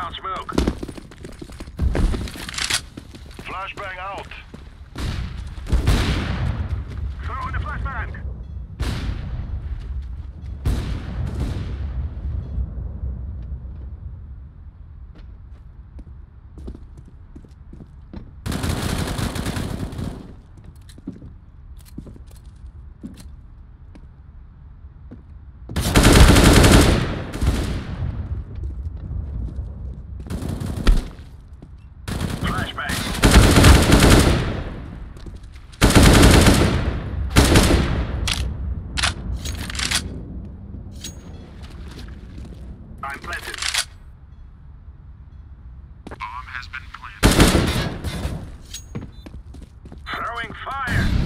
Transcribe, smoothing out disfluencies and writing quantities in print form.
out smoke. Flashbang out. Throw in the flashbang. I'm planted. Bomb has been planted. Throwing fire.